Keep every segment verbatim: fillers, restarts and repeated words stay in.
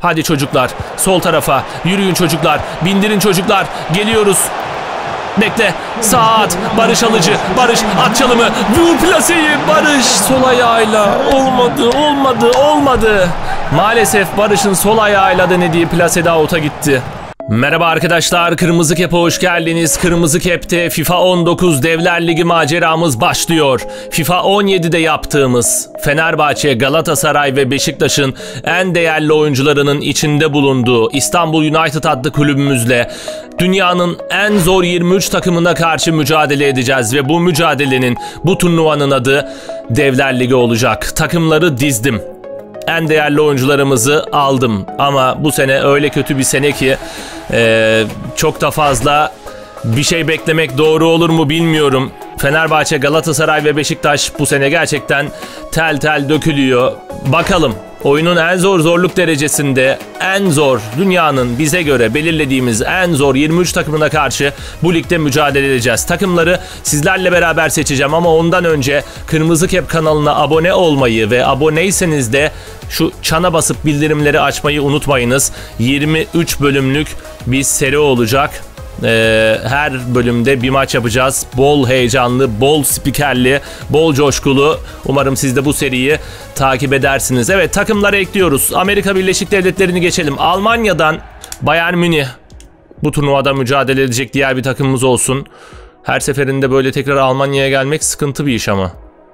Hadi çocuklar, sol tarafa yürüyün çocuklar, bindirin çocuklar, geliyoruz. Bekle, sağ at, Barış Alıcı, Barış at çalımı, vur plaseyi, Barış sol ayağıyla, olmadı, olmadı, olmadı. Maalesef Barış'ın sol ayağıyla denediği plasede out'a gitti. Merhaba arkadaşlar, Kırmızı Kep'e hoş geldiniz. Kırmızı Kep'te FIFA on dokuz Devler Ligi maceramız başlıyor. FIFA on yedi'de yaptığımız Fenerbahçe, Galatasaray ve Beşiktaş'ın en değerli oyuncularının içinde bulunduğu İstanbul United adlı kulübümüzle dünyanın en zor yirmi üç takımına karşı mücadele edeceğiz ve bu mücadelenin, bu turnuvanın adı Devler Ligi olacak. Takımları dizdim. En değerli oyuncularımızı aldım ama bu sene öyle kötü bir sene ki e, çok da fazla bir şey beklemek doğru olur mu bilmiyorum. Fenerbahçe, Galatasaray ve Beşiktaş bu sene gerçekten tel tel dökülüyor. Bakalım, oyunun en zor zorluk derecesinde, en zor, dünyanın bize göre belirlediğimiz en zor yirmi üç takımına karşı bu ligde mücadele edeceğiz. Takımları sizlerle beraber seçeceğim ama ondan önce Kırmızı Kep kanalına abone olmayı ve aboneyseniz de şu çana basıp bildirimleri açmayı unutmayınız. yirmi üç bölümlük bir seri olacak. Ee, her bölümde bir maç yapacağız. Bol heyecanlı, bol spikerli, bol coşkulu. Umarım siz de bu seriyi takip edersiniz. Evet, takımları ekliyoruz. Amerika Birleşik Devletleri'ni geçelim. Almanya'dan Bayern Münih bu turnuvada mücadele edecek diğer bir takımımız olsun. Her seferinde böyle tekrar Almanya'ya gelmek sıkıntı bir iş ama.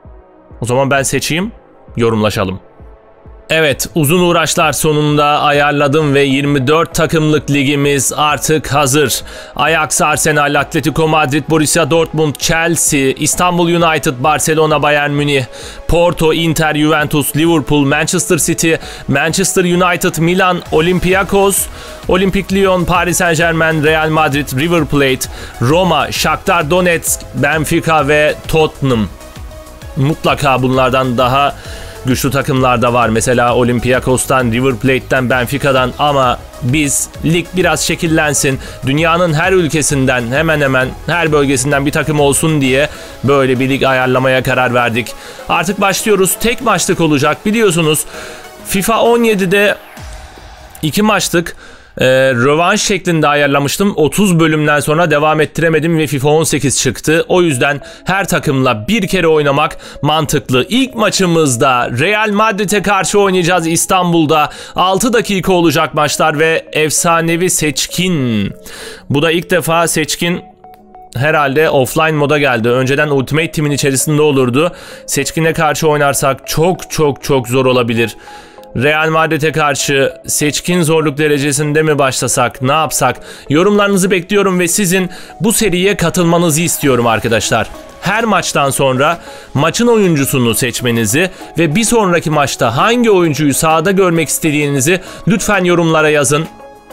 O zaman ben seçeyim, yorumlaşalım. Evet, uzun uğraşlar sonunda ayarladım ve yirmi dört takımlık ligimiz artık hazır. Ajax, Arsenal, Atletico Madrid, Borussia Dortmund, Chelsea, İstanbul United, Barcelona, Bayern Münih, Porto, Inter, Juventus, Liverpool, Manchester City, Manchester United, Milan, Olympiakos, Olympique Lyon, Paris Saint-Germain, Real Madrid, River Plate, Roma, Shakhtar Donetsk, Benfica ve Tottenham. Mutlaka bunlardan daha güçlü takımlar da var. Mesela Olympiakos'tan, River Plate'ten, Benfica'dan ama biz lig biraz şekillensin, dünyanın her ülkesinden, hemen hemen her bölgesinden bir takım olsun diye böyle bir lig ayarlamaya karar verdik. Artık başlıyoruz. Tek maçlık olacak. Biliyorsunuz FIFA on yedi'de iki maçlık Ee, rövanş şeklinde ayarlamıştım. otuz bölümden sonra devam ettiremedim ve FIFA on sekiz çıktı. O yüzden her takımla bir kere oynamak mantıklı. İlk maçımızda Real Madrid'e karşı oynayacağız İstanbul'da. altı dakika olacak maçlar ve efsanevi Seçkin. Bu da ilk defa Seçkin herhalde offline moda geldi. Önceden Ultimate Team'in içerisinde olurdu. Seçkin'e karşı oynarsak çok çok çok zor olabilir. Real Madrid'e karşı Seçkin zorluk derecesinde mi başlasak, ne yapsak? Yorumlarınızı bekliyorum ve sizin bu seriye katılmanızı istiyorum arkadaşlar. Her maçtan sonra maçın oyuncusunu seçmenizi ve bir sonraki maçta hangi oyuncuyu sahada görmek istediğinizi lütfen yorumlara yazın.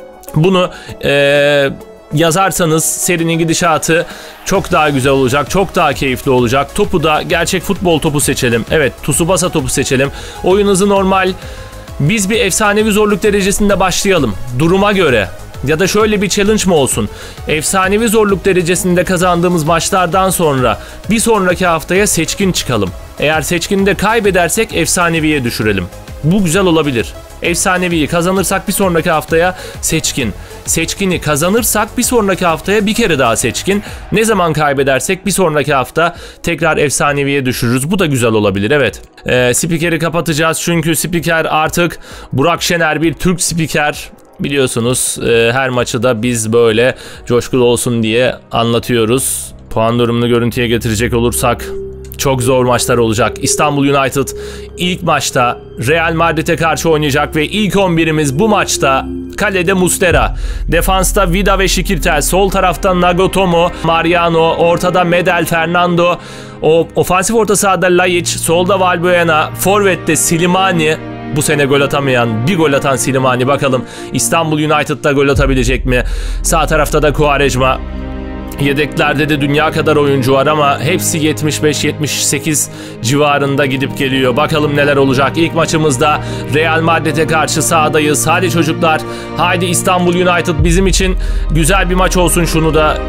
Bunu ee, yazarsanız serinin gidişatı çok daha güzel olacak, çok daha keyifli olacak. Topu da gerçek futbol topu seçelim. Evet, Tsubasa topu seçelim. Oyun hızı normal. Biz bir efsanevi zorluk derecesinde başlayalım. Duruma göre. Ya da şöyle bir challenge mı olsun? Efsanevi zorluk derecesinde kazandığımız maçlardan sonra bir sonraki haftaya Seçkin çıkalım. Eğer Seçkin'de kaybedersek efsaneviye düşürelim. Bu güzel olabilir. Efsaneviyi kazanırsak bir sonraki haftaya Seçkin. Seçkini kazanırsak bir sonraki haftaya bir kere daha Seçkin. Ne zaman kaybedersek bir sonraki hafta tekrar efsaneviye düşürürüz. Bu da güzel olabilir, evet. Ee, spikeri kapatacağız çünkü spiker artık Burak Şener, bir Türk spiker. Biliyorsunuz e, her maçı da biz böyle coşkulu olsun diye anlatıyoruz. Puan durumunu görüntüye getirecek olursak çok zor maçlar olacak. İstanbul United ilk maçta Real Madrid'e karşı oynayacak ve ilk on birimiz bu maçta kalede Muslera, defansta Vida ve Şikirtel, sol tarafta Nagatomo, Mariano, ortada Medel, Fernando, o ofansif orta sahada Laiç, solda Valbuena, forvette Slimani. Bu sene gol atamayan, bir gol atan Slimani, bakalım İstanbul United'da gol atabilecek mi? Sağ tarafta da Quaresma. Yedeklerde de dünya kadar oyuncu var ama hepsi yetmiş beş yetmiş sekiz civarında gidip geliyor. Bakalım neler olacak. İlk maçımızda Real Madrid'e karşı sahadayız. Hadi çocuklar, haydi İstanbul United bizim için güzel bir maç olsun. Şunu da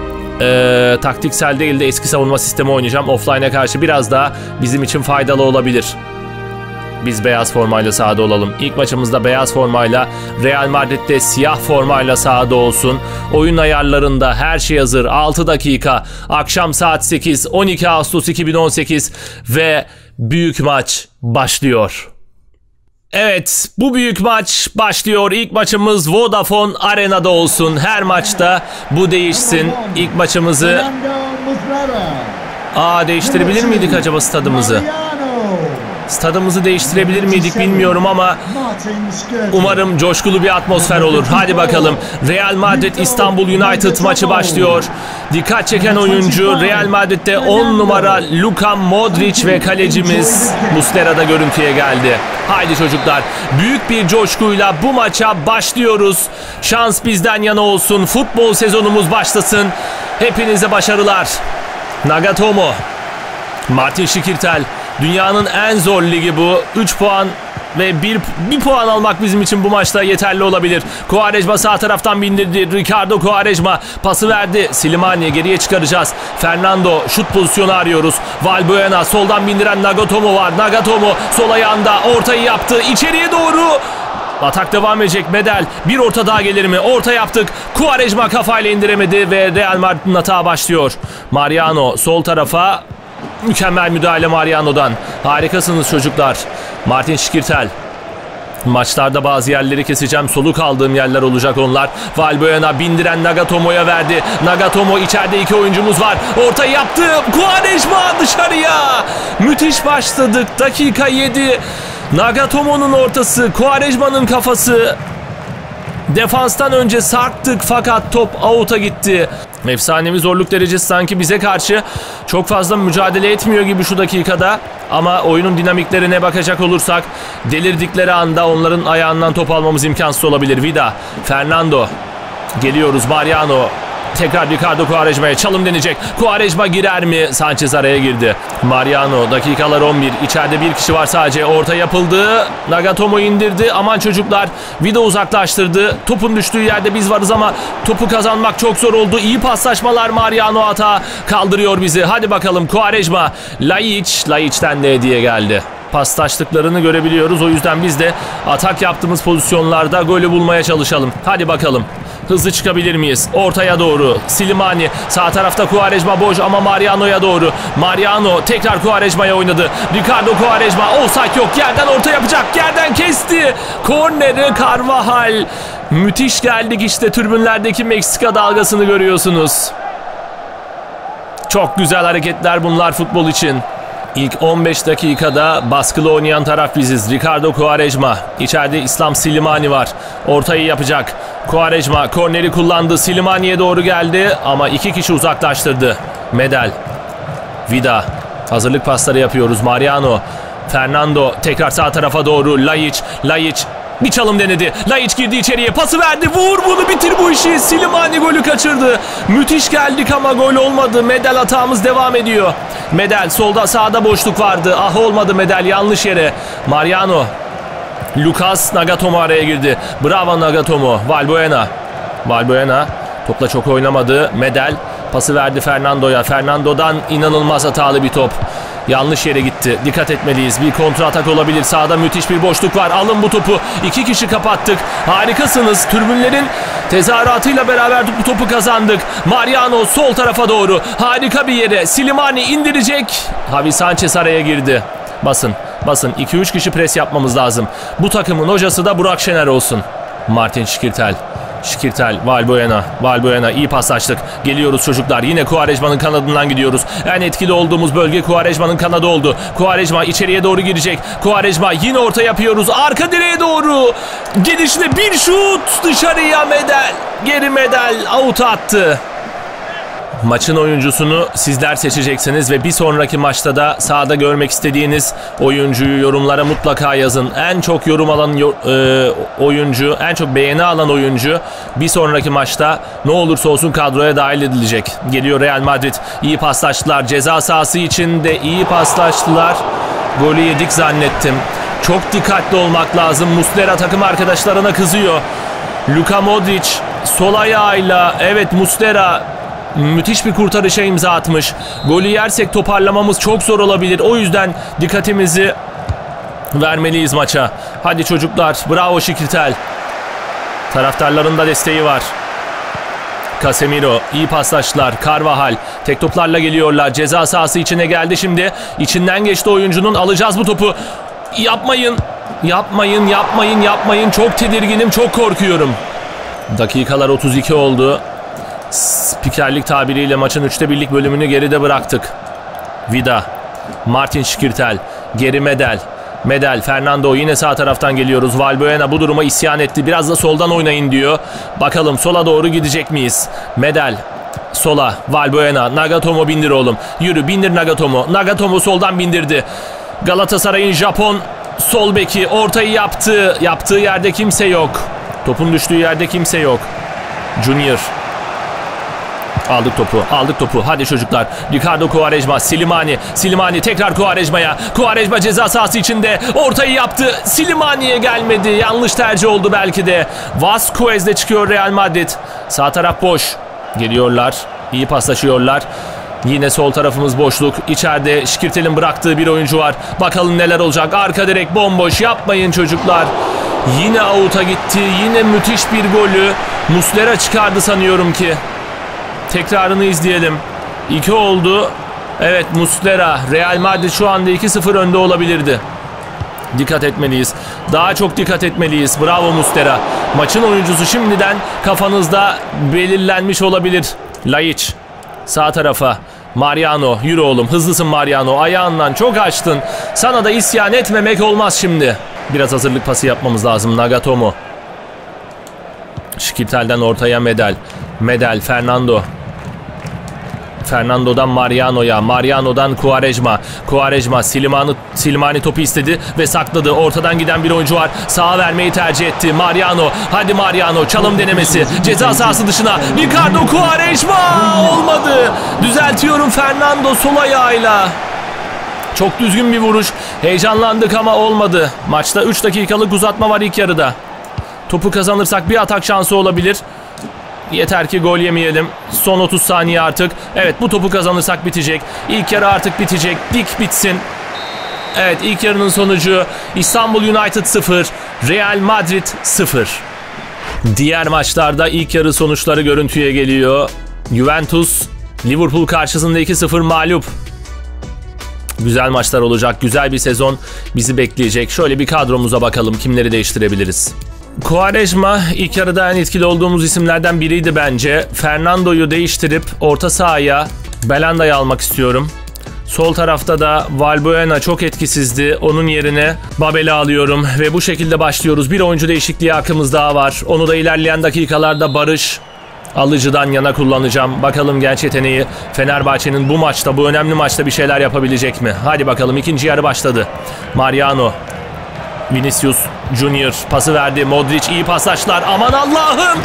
e, taktiksel değil de eski savunma sistemi oynayacağım. Offline'e karşı biraz daha bizim için faydalı olabilir. biz beyaz formayla sahada olalım. İlk maçımızda beyaz formayla, Real Madrid'de siyah formayla sahada olsun. Oyun ayarlarında her şey hazır. altı dakika. Akşam saat sekiz. on iki Ağustos iki bin on sekiz ve büyük maç başlıyor. Evet, bu büyük maç başlıyor. İlk maçımız Vodafone Arena'da olsun. Her maçta bu değişsin. İlk maçımızı... Aa, değiştirebilir miydik acaba stadımızı? Stadımızı değiştirebilir miydik bilmiyorum ama umarım coşkulu bir atmosfer olur. Hadi bakalım. Real Madrid İstanbul United maçı başlıyor. Dikkat çeken oyuncu Real Madrid'de on numara Luka Modric ve kalecimiz Muslera da görüntüye geldi. Haydi çocuklar, büyük bir coşkuyla bu maça başlıyoruz. Şans bizden yana olsun. Futbol sezonumuz başlasın. Hepinize başarılar. Nagatomo, Martin Şikirtel. Dünyanın en zor ligi bu. üç puan ve bir, bir puan almak bizim için bu maçta yeterli olabilir. Quaresma sağ taraftan bindirdi. Ricardo Quaresma pası verdi. Slimani'ye geriye çıkaracağız. Fernando, şut pozisyonu arıyoruz. Valbuena, soldan bindiren Nagatomo var. Nagatomo sol ayağında ortayı yaptı. İçeriye doğru. Atak devam edecek. Medel bir orta daha gelir mi? Orta yaptık. Quaresma kafayla indiremedi ve Real Madrid'in hata başlıyor. Mariano sol tarafa. Mükemmel müdahale Mariano'dan. Harikasınız çocuklar. Martin Şikirtel. Maçlarda bazı yerleri keseceğim. Soluk aldığım yerler olacak onlar. Valbuena bindiren Nagatomo'ya verdi. Nagatomo, içeride iki oyuncumuz var. Ortayı yaptı. Quaresma dışarıya. Müthiş başladık. Dakika yedi. Nagatomo'nun ortası. Quaresma'nın kafası. Defanstan önce sarktık fakat top out'a gitti. Efsanevi zorluk derecesi sanki bize karşı çok fazla mücadele etmiyor gibi şu dakikada. Ama oyunun dinamiklerine bakacak olursak delirdikleri anda onların ayağından top almamız imkansız olabilir. Vida, Fernando. Geliyoruz, Mariano. Tekrar Ricardo Quaresma'ya çalım denecek. Quaresma girer mi? Sanchez araya girdi. Mariano, dakikalar on bir. İçeride bir kişi var sadece. Orta yapıldı. Nagatomo indirdi. Aman çocuklar. Vida uzaklaştırdı. Topun düştüğü yerde biz varız ama topu kazanmak çok zor oldu. İyi paslaşmalar. Mariano hata kaldırıyor bizi. Hadi bakalım Quaresma. Laiç. Laiç'ten de hediye geldi. Paslaştıklarını görebiliyoruz. O yüzden biz de atak yaptığımız pozisyonlarda golü bulmaya çalışalım. Hadi bakalım. Hızlı çıkabilir miyiz? Ortaya doğru. Slimani. Sağ tarafta Quaresma boş ama Mariano'ya doğru. Mariano tekrar Quaresma'ya oynadı. Ricardo Quaresma. Offside yok. Yerden orta yapacak. Yerden kesti. Korneri Carvajal. Müthiş geldik işte. Tribünlerdeki Meksika dalgasını görüyorsunuz. Çok güzel hareketler bunlar futbol için. İlk on beş dakikada baskılı oynayan taraf biziz. Ricardo Quaresma. İçeride İslam Slimani var. Ortayı yapacak. Quaresma korneri kullandı. Slimani'ye doğru geldi ama iki kişi uzaklaştırdı. Medel. Vida. Hazırlık pasları yapıyoruz. Mariano. Fernando tekrar sağ tarafa doğru. Laiç. Laiç. Bir çalım denedi. Laiç girdi içeriye. Pası verdi. Vur bunu, bitir bu işi. Slimani golü kaçırdı. Müthiş geldik ama gol olmadı. Medel hatamız devam ediyor. Medel solda, sağda boşluk vardı. Ah, olmadı Medel, yanlış yere. Mariano. Lucas Nagatomo araya girdi. Bravo Nagatomo. Valbuena. Valbuena topla çok oynamadı. Medel pası verdi Fernando'ya. Fernando'dan inanılmaz hatalı bir top. Yanlış yere gitti. Dikkat etmeliyiz. Bir kontra atak olabilir. Sağda müthiş bir boşluk var. Alın bu topu. İki kişi kapattık. Harikasınız. Tribünlerin tezahüratıyla beraber bu topu kazandık. Mariano sol tarafa doğru. Harika bir yere. Slimani indirecek. Javi Sanchez araya girdi. Basın. Basın. iki üç kişi pres yapmamız lazım. Bu takımın hocası da Burak Şener olsun. Martin Şikirtel. Şikirtel, Valbuena, Valbuena iyi paslaştık. Geliyoruz çocuklar. Yine Quaresma'nın kanadından gidiyoruz. En etkili olduğumuz bölge Quaresma'nın kanadı oldu. Quaresma içeriye doğru girecek. Quaresma yine orta yapıyoruz. Arka direğe doğru. Gelişle bir şut. Dışarıya Medel. Geri Medel. Out'a attı. Maçın oyuncusunu sizler seçeceksiniz ve bir sonraki maçta da sahada görmek istediğiniz oyuncuyu yorumlara mutlaka yazın. En çok yorum alan e, oyuncu, en çok beğeni alan oyuncu bir sonraki maçta ne olursa olsun kadroya dahil edilecek. Geliyor Real Madrid. İyi paslaştılar. Ceza sahası içinde iyi paslaştılar. Golü yedik zannettim. Çok dikkatli olmak lazım. Muslera takım arkadaşlarına kızıyor. Luka Modric sol ayağıyla, evet Muslera müthiş bir kurtarışa imza atmış. Golü yersek toparlamamız çok zor olabilir. O yüzden dikkatimizi Vermeliyiz maça. Hadi çocuklar. Bravo Şikirtel. Taraftarların da desteği var. Casemiro, iyi paslaştılar. Carvajal tek toplarla geliyorlar. Ceza sahası içine geldi şimdi. İçinden geçti oyuncunun. Alacağız bu topu. Yapmayın. Yapmayın, yapmayın, yapmayın. Çok tedirginim, çok korkuyorum. Dakikalar otuz iki oldu. Spikerlik tabiriyle maçın üçte birlik bölümünü geride bıraktık. Vida, Martin Şikirtel, geri Medel. Medel, Fernando yine sağ taraftan geliyoruz. Valbuena bu duruma isyan etti. Biraz da soldan oynayın diyor. Bakalım sola doğru gidecek miyiz? Medel, sola. Valbuena, Nagatomo bindir oğlum. Yürü bindir Nagatomo. Nagatomo soldan bindirdi. Galatasaray'ın Japon sol beki ortayı yaptı. Yaptığı yerde kimse yok. Topun düştüğü yerde kimse yok. Junior. Aldık topu, aldık topu. Hadi çocuklar. Ricardo Quaresma, Slimani. Slimani tekrar Quaresma'ya. Quaresma ceza sahası içinde. Ortayı yaptı. Slimani'ye gelmedi. Yanlış tercih oldu belki de. Vazquez'de çıkıyor Real Madrid. Sağ taraf boş. Geliyorlar. İyi paslaşıyorlar. Yine sol tarafımız boşluk. İçeride Şikirtel'in bıraktığı bir oyuncu var. Bakalım neler olacak. Arka direk bomboş. Yapmayın çocuklar. Yine out'a gitti. Yine müthiş bir golü Muslera çıkardı sanıyorum ki. Tekrarını izleyelim. iki oldu. Evet, Muslera. Real Madrid şu anda iki sıfır önde olabilirdi. Dikkat etmeliyiz. Daha çok dikkat etmeliyiz. Bravo Muslera. Maçın oyuncusu şimdiden kafanızda belirlenmiş olabilir. Laiç. Sağ tarafa. Mariano. Yürü oğlum. Hızlısın Mariano. Ayağından çok açtın. Sana da isyan etmemek olmaz şimdi. Biraz hazırlık pası yapmamız lazım. Nagatomo. Şikirtel'den ortaya Medel. Medel, Fernando. Fernando'dan Mariano'ya. Mariano'dan Quaresma. Quaresma Slimani, Slimani topu istedi ve sakladı. Ortadan giden bir oyuncu var. Sağa vermeyi tercih etti. Mariano. Hadi Mariano. Çalım denemesi. Ceza sahası dışına. Ricardo Quaresma. Olmadı. Düzeltiyorum, Fernando sol ayağıyla. Çok düzgün bir vuruş. Heyecanlandık ama olmadı. Maçta üç dakikalık uzatma var ilk yarıda. Topu kazanırsak bir atak şansı olabilir. Yeter ki gol yemeyelim. Son otuz saniye artık. Evet, bu topu kazanırsak bitecek. İlk yarı artık bitecek. Dik bitsin. Evet, ilk yarının sonucu İstanbul United sıfır, Real Madrid sıfır. Diğer maçlarda ilk yarı sonuçları görüntüye geliyor. Juventus Liverpool karşısında iki sıfır mağlup. Güzel maçlar olacak. Güzel bir sezon bizi bekleyecek. Şöyle bir kadromuza bakalım. Kimleri değiştirebiliriz? Quaresma ilk yarıda en etkili olduğumuz isimlerden biriydi bence. Fernando'yu değiştirip orta sahaya Belanda'yı almak istiyorum. Sol tarafta da Valbuena çok etkisizdi. Onun yerine Babel'i alıyorum ve bu şekilde başlıyoruz. Bir oyuncu değişikliği hakkımız daha var. Onu da ilerleyen dakikalarda Barış Alıcı'dan yana kullanacağım. Bakalım genç yeteneği Fenerbahçe'nin bu maçta, bu önemli maçta bir şeyler yapabilecek mi? Hadi bakalım, ikinci yarı başladı. Mariano. Vinicius Junior pası verdi. Modric iyi paslaştılar. Aman Allah'ım!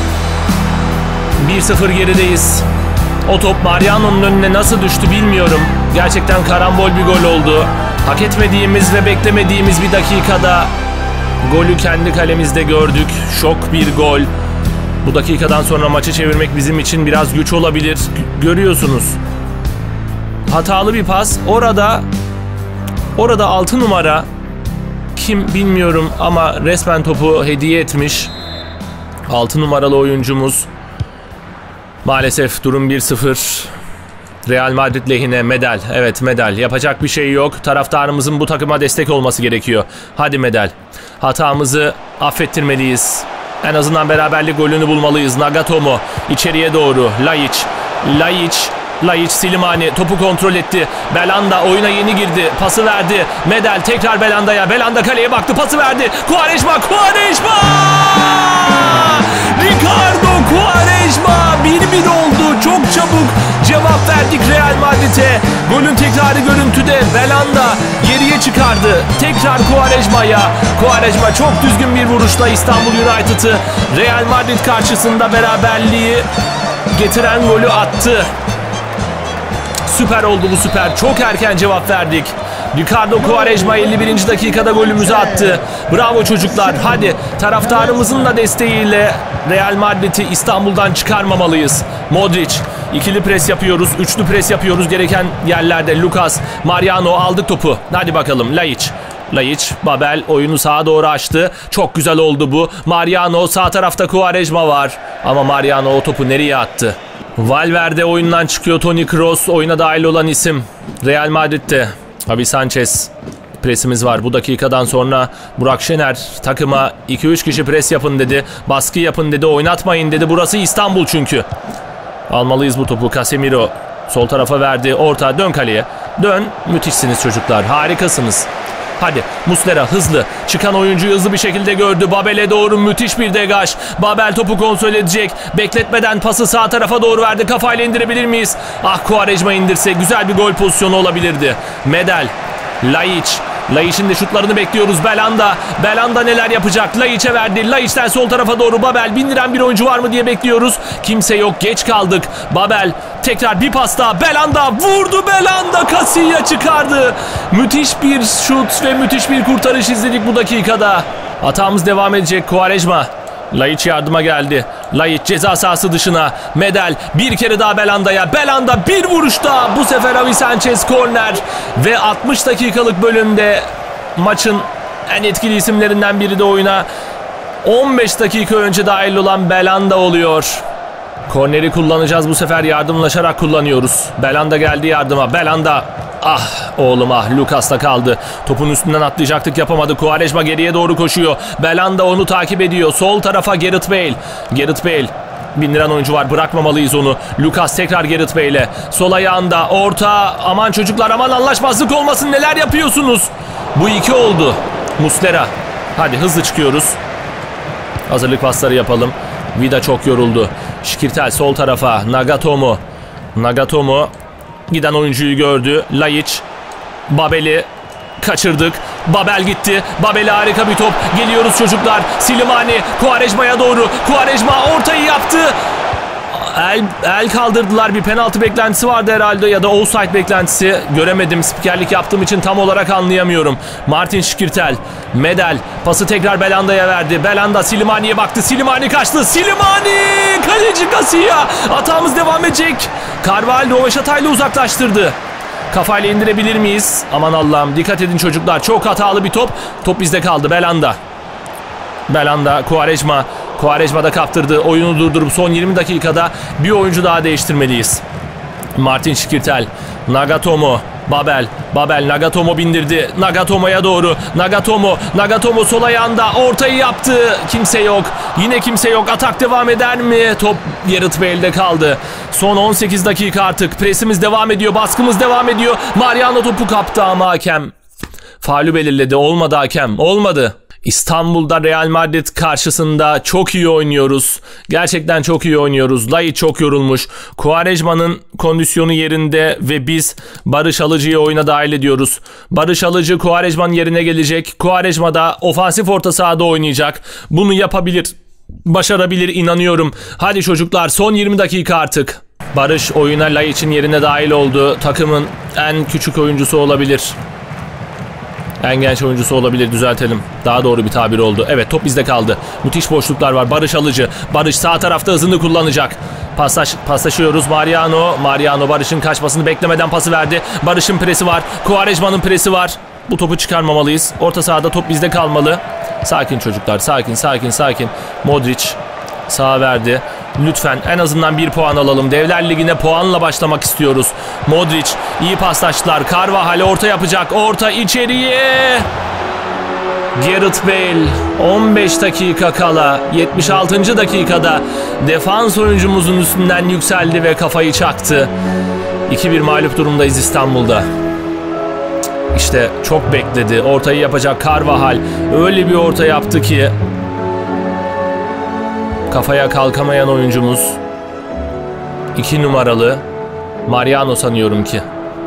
bir sıfır gerideyiz. O top Mariano'nun önüne nasıl düştü bilmiyorum. Gerçekten karambol bir gol oldu. Hak etmediğimiz ve beklemediğimiz bir dakikada golü kendi kalemizde gördük. Şok bir gol. Bu dakikadan sonra maçı çevirmek bizim için biraz güç olabilir. Görüyorsunuz. Hatalı bir pas. Orada orada altı numara kim bilmiyorum ama resmen topu hediye etmiş. altı numaralı oyuncumuz. Maalesef durum bir sıfır. Real Madrid lehine. Medel. Evet, Medel. Yapacak bir şey yok. Taraftarımızın bu takıma destek olması gerekiyor. Hadi Medel. Hatamızı affettirmeliyiz. En azından beraberlik golünü bulmalıyız. Nagatomo içeriye doğru. Laiç. Laiç. Laiç Slimani topu kontrol etti. Belanda oyuna yeni girdi. Pası verdi. Medel tekrar Belanda'ya. Belanda kaleye baktı. Pası verdi. Quaresma. Quaresma! Ricardo Quaresma. bir bir oldu. Çok çabuk cevap verdik Real Madrid'e. Golün tekrarı görüntüde. Belanda geriye çıkardı. Tekrar Quaresma'ya. Quaresma çok düzgün bir vuruşla İstanbul United'ı Real Madrid karşısında beraberliği getiren golü attı. Süper oldu bu, süper. Çok erken cevap verdik. Ricardo Quaresma elli birinci dakikada golümüzü attı. Bravo çocuklar. Hadi taraftarımızın da desteğiyle Real Madrid'i İstanbul'dan çıkarmamalıyız. Modric. İkili pres yapıyoruz. Üçlü pres yapıyoruz gereken yerlerde. Lucas. Mariano aldık topu. Hadi bakalım. Laiç. Laiç, Babel oyunu sağa doğru açtı. Çok güzel oldu bu. Mariano, sağ tarafta Quaresma var. Ama Mariano o topu nereye attı? Valverde oyundan çıkıyor. Toni Kroos oyuna dahil olan isim. Real Madrid'de Javi Sanchez. Presimiz var. Bu dakikadan sonra Burak Şener takıma iki üç kişi pres yapın dedi. Baskı yapın dedi. Oynatmayın dedi. Burası İstanbul çünkü. Almalıyız bu topu. Casemiro sol tarafa verdi. Orta, dön kaleye. Dön. Müthişsiniz çocuklar. Harikasınız. Hadi Muslera hızlı. Çıkan oyuncuyu hızlı bir şekilde gördü. Babel'e doğru müthiş bir degaj. Babel topu kontrol edecek. Bekletmeden pası sağ tarafa doğru verdi. Kafayla indirebilir miyiz? Ah, Quaresma indirse güzel bir gol pozisyonu olabilirdi. Medel. Laiç. Laiç'in de şutlarını bekliyoruz. Belanda. Belanda neler yapacak? Laiç'e verdi. Laiç'ten sol tarafa doğru Babel. Bindiren bir oyuncu var mı diye bekliyoruz. Kimse yok. Geç kaldık. Babel. Tekrar bir pas daha. Belanda. Vurdu Belanda. Casilla çıkardı. Müthiş bir şut ve müthiş bir kurtarış izledik bu dakikada. Hatamız devam edecek. Quaresma. Laiç yardıma geldi. Laiç ceza sahası dışına. Medel bir kere daha Belanda'ya. Belanda bir vuruşta. Bu sefer Javi Sanchez korner. Ve altmış dakikalık bölümde maçın en etkili isimlerinden biri de oyuna on beş dakika önce dahil olan Belanda oluyor. Korneri kullanacağız bu sefer, yardımlaşarak kullanıyoruz. Belanda geldi yardıma. Belanda. Ah oğlum ah, Lucas'ta kaldı. Topun üstünden atlayacaktık, yapamadı. Quaresma geriye doğru koşuyor. Belanda onu takip ediyor. Sol tarafa Gareth Bale. Gareth Bale. Bindiren oyuncu var, bırakmamalıyız onu. Lucas tekrar Gareth Bale'e. Sol ayağında orta. Aman çocuklar, aman anlaşmazlık olmasın, neler yapıyorsunuz? Bu iki oldu. Muslera. Hadi hızlı çıkıyoruz. Hazırlık pasları yapalım. Vida çok yoruldu. Şikirtel sol tarafa. Nagatomo. Nagatomo giden oyuncuyu gördü. Laiç. Babel'i kaçırdık. Babel gitti. Babel'e harika bir top. Geliyoruz çocuklar. Slimani Quaresma'ya doğru. Quaresma ortayı yaptı. El, el kaldırdılar. Bir penaltı beklentisi vardı herhalde ya da offside beklentisi. Göremedim. Spikerlik yaptığım için tam olarak anlayamıyorum. Martin Şikirtel. Medel. Pası tekrar Belanda'ya verdi. Belanda Slimani'ye baktı. Slimani kaçtı. Slimani! Kaleci Casilla. Hatamız devam edecek. Carvalho Rovaşata'yla uzaklaştırdı. Kafayla indirebilir miyiz? Aman Allah'ım. Dikkat edin çocuklar. Çok hatalı bir top. Top bizde kaldı. Belanda. Belanda, Quaresma. Quaresma da kaptırdı. Oyunu durdurup son yirmi dakikada bir oyuncu daha değiştirmeliyiz. Martin Şikirtel. Nagatomo. Babel. Babel Nagatomo bindirdi. Nagatomo'ya doğru. Nagatomo. Nagatomo sol ayağında. Ortayı yaptı. Kimse yok. Yine kimse yok. Atak devam eder mi? Top Gareth Bale'de kaldı. Son on sekiz dakika artık. Presimiz devam ediyor. Baskımız devam ediyor. Mariano topu kaptı ama hakem faulü belirledi. Olmadı hakem. Olmadı. İstanbul'da Real Madrid karşısında çok iyi oynuyoruz. Gerçekten çok iyi oynuyoruz. Laiç çok yorulmuş. Quaresma'nın kondisyonu yerinde ve biz Barış Alıcı'yı oyuna dahil ediyoruz. Barış Alıcı Quaresma'nın yerine gelecek. Quaresma da ofansif orta sahada oynayacak. Bunu yapabilir, başarabilir, inanıyorum. Hadi çocuklar, son yirmi dakika artık. Barış oyuna Laiç'in yerine dahil oldu. Takımın en küçük oyuncusu olabilir. En genç oyuncusu olabilir, düzeltelim. Daha doğru bir tabir oldu. Evet, top bizde kaldı. Müthiş boşluklar var. Barış Alıcı. Barış sağ tarafta hızını kullanacak. Paslaş, paslaşıyoruz. Mariano. Mariano Barış'ın kaçmasını beklemeden pası verdi. Barış'ın presi var. Quaresma'nın presi var. Bu topu çıkarmamalıyız. Orta sahada top bizde kalmalı. Sakin çocuklar. Sakin, sakin, sakin. Modric sağa verdi. Lütfen en azından bir puan alalım. Devler Ligi'ne puanla başlamak istiyoruz. Modric iyi paslaştılar. Carvajal orta yapacak. Orta içeriye. Gareth Bale on beş dakika kala yetmiş altıncı dakikada defans oyuncumuzun üstünden yükseldi ve kafayı çaktı. iki bir mağlup durumdayız İstanbul'da. İşte çok bekledi. Ortayı yapacak Carvajal. Öyle bir orta yaptı ki kafaya kalkamayan oyuncumuz iki numaralı Mariano sanıyorum ki.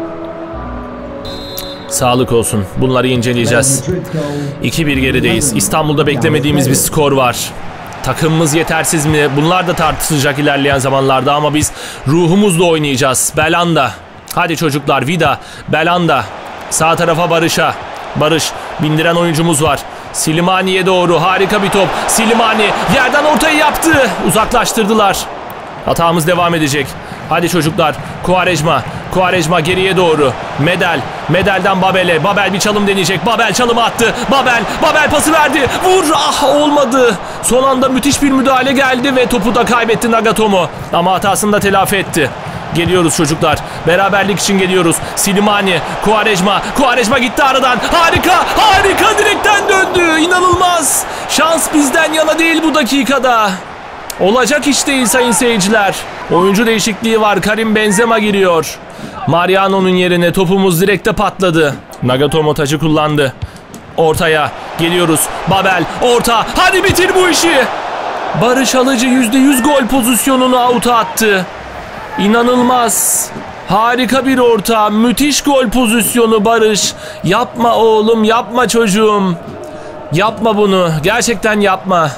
Sağlık olsun. Bunları inceleyeceğiz. iki bir gerideyiz. İstanbul'da beklemediğimiz bir skor var. Takımımız yetersiz mi? Bunlar da tartışılacak ilerleyen zamanlarda ama biz ruhumuzla oynayacağız. Belanda. Hadi çocuklar. Vida. Belanda. Sağ tarafa Barış'a. Barış. Bindiren oyuncumuz var. Slimani'ye doğru harika bir top. Slimani yerden ortayı yaptı. Uzaklaştırdılar. Hatamız devam edecek. Hadi çocuklar. Quaresma. Quaresma geriye doğru. Medel. Medel'den Babel'e. Babel bir çalım deneyecek. Babel çalımı attı. Babel. Babel pası verdi. Vur. Ah, olmadı. Son anda müthiş bir müdahale geldi ve topu da kaybetti Nagatomo. Ama hatasını da telafi etti. Geliyoruz çocuklar. Beraberlik için geliyoruz. Slimani. Quaresma. Quaresma gitti aradan. Harika. Harika. Direkten döndü. İnanılmaz. Şans bizden yana değil bu dakikada. Olacak iş değil sayın seyirciler. Oyuncu değişikliği var. Karim Benzema giriyor. Mariano'nun yerine topumuz direkte patladı. Nagatomo tacı kullandı. Ortaya geliyoruz. Babel orta. Hadi bitir bu işi. Barış Alıcı yüzde yüz gol pozisyonunu out'a attı. İnanılmaz. Harika bir orta. Müthiş gol pozisyonu Barış. Yapma oğlum, yapma çocuğum. Yapma bunu. Gerçekten yapma.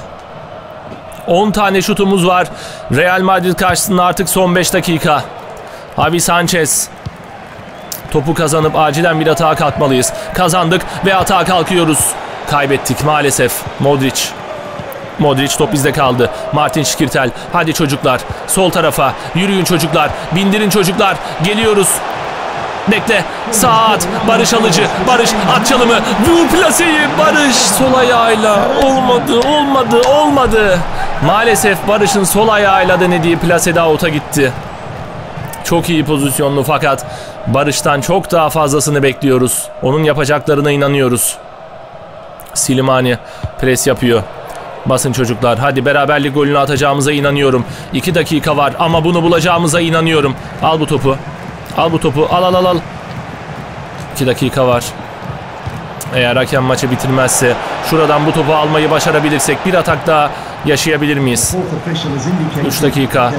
on tane şutumuz var. Real Madrid karşısında artık son beş dakika. Javi Sanchez. Topu kazanıp acilen bir atağa kalkmalıyız. Kazandık ve atağa kalkıyoruz. Kaybettik maalesef. Modric. Modric top bizde kaldı. Martin Şikirtel. Hadi çocuklar. Sol tarafa. Yürüyün çocuklar. Bindirin çocuklar. Geliyoruz. Bekle. Sağ at. Barış Alıcı. Barış at çalımı. Vur plaseyi. Barış sol ayağıyla. Olmadı. Olmadı. Olmadı. Maalesef Barış'ın sol ayağıyla denediği plasede out'a gitti. Çok iyi pozisyonlu fakat Barış'tan çok daha fazlasını bekliyoruz. Onun yapacaklarına inanıyoruz. Slimani pres yapıyor. Basın çocuklar. Hadi beraberlik golünü atacağımıza inanıyorum. iki dakika var ama bunu bulacağımıza inanıyorum. Al bu topu. Al bu topu. Al al al al. iki dakika var. Eğer hakem maçı bitirmezse şuradan bu topu almayı başarabilirsek bir atak daha yaşayabilir miyiz? üç dakika.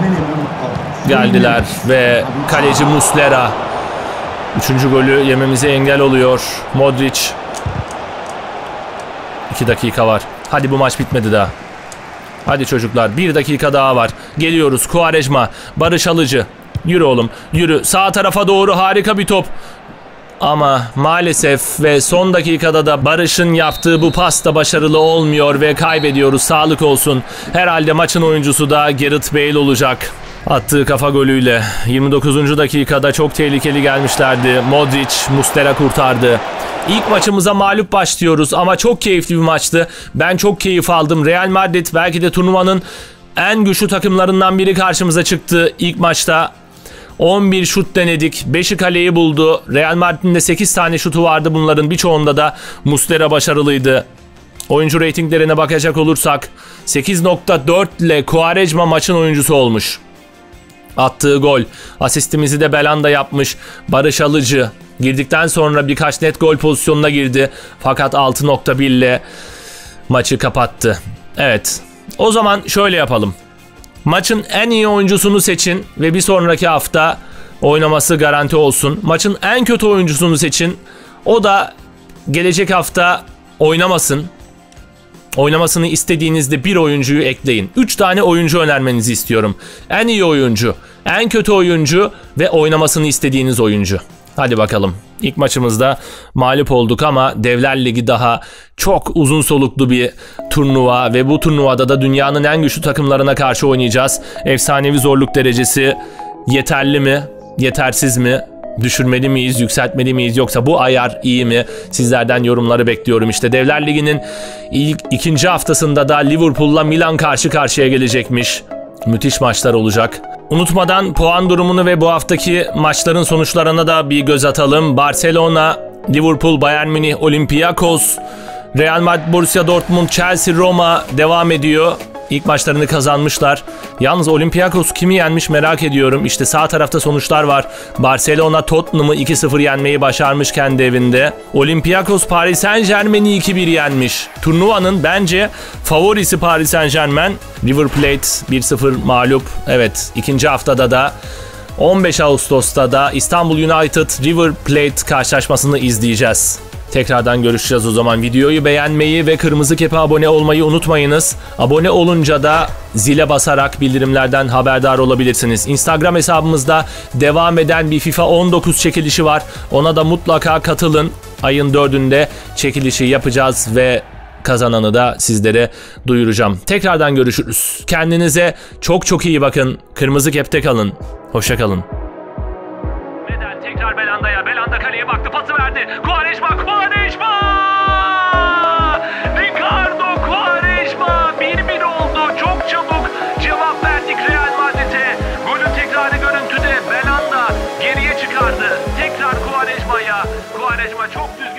Geldiler ve kaleci Muslera. Üçüncü golü yememize engel oluyor. Modric. iki dakika var. Hadi bu maç bitmedi daha. Hadi çocuklar bir dakika daha var. Geliyoruz. Quaresma. Barış Alıcı. Yürü oğlum. Yürü. Sağ tarafa doğru harika bir top. Ama maalesef ve son dakikada da Barış'ın yaptığı bu pas da başarılı olmuyor ve kaybediyoruz. Sağlık olsun. Herhalde maçın oyuncusu da Gareth Bale olacak. Attığı kafa golüyle yirmi dokuzuncu dakikada çok tehlikeli gelmişlerdi. Modric, Muslera kurtardı. İlk maçımıza mağlup başlıyoruz ama çok keyifli bir maçtı. Ben çok keyif aldım. Real Madrid belki de turnuvanın en güçlü takımlarından biri karşımıza çıktı ilk maçta. on bir şut denedik. beşi kaleyi buldu. Real Madrid'in de sekiz tane şutu vardı. Bunların birçoğunda da Muslera başarılıydı. Oyuncu reytinglerine bakacak olursak sekiz nokta dört ile Quaresma maçın oyuncusu olmuş. Attığı gol. Asistimizi de Belhanda yapmış. Barış Alıcı girdikten sonra birkaç net gol pozisyonuna girdi. Fakat altı nokta bir ile maçı kapattı. Evet. O zaman şöyle yapalım. Maçın en iyi oyuncusunu seçin ve bir sonraki hafta oynaması garanti olsun. Maçın en kötü oyuncusunu seçin. O da gelecek hafta oynamasın. Oynamasını istediğinizde bir oyuncuyu ekleyin. üç tane oyuncu önermenizi istiyorum. En iyi oyuncu, en kötü oyuncu ve oynamasını istediğiniz oyuncu. Hadi bakalım. İlk maçımızda mağlup olduk ama Devler Ligi daha çok uzun soluklu bir turnuva ve bu turnuvada da dünyanın en güçlü takımlarına karşı oynayacağız. Efsanevi zorluk derecesi yeterli mi, yetersiz mi? Düşürmeli miyiz, yükseltmeli miyiz yoksa bu ayar iyi mi? Sizlerden yorumları bekliyorum. İşte Devler Ligi'nin ilk ikinci haftasında da Liverpool'la Milan karşı karşıya gelecekmiş. Müthiş maçlar olacak. Unutmadan puan durumunu ve bu haftaki maçların sonuçlarına da bir göz atalım. Barcelona, Liverpool, Bayern Münih, Olympiakos, Real Madrid, Borussia Dortmund, Chelsea, Roma devam ediyor. İlk maçlarını kazanmışlar. Yalnız Olympiakos kimi yenmiş merak ediyorum. İşte sağ tarafta sonuçlar var. Barcelona Tottenham'ı iki sıfır yenmeyi başarmış kendi evinde. Olympiakos Paris Saint-Germain'i iki bir yenmiş. Turnuvanın bence favorisi Paris Saint-Germain. River Plate bir sıfır mağlup. Evet, ikinci haftada da on beş Ağustos'ta da İstanbul United River Plate karşılaşmasını izleyeceğiz. Tekrardan görüşeceğiz o zaman. Videoyu beğenmeyi ve Kırmızı Kep'e abone olmayı unutmayınız. Abone olunca da zile basarak bildirimlerden haberdar olabilirsiniz. Instagram hesabımızda devam eden bir FIFA on dokuz çekilişi var. Ona da mutlaka katılın. Ayın dördünde çekilişi yapacağız ve kazananı da sizlere duyuracağım. Tekrardan görüşürüz. Kendinize çok çok iyi bakın. Kırmızı Kep'te kalın. Hoşça kalın. Kaleye baktı, pası verdi. Quaresma, Quaresma! Ricardo Quaresma bir bir oldu. Çok çabuk cevap verdik Real Madrid'e. Golün tekrarı görüntüde. Belhanda geriye çıkardı. Tekrar Quaresma'ya. Quaresma çok düzgün.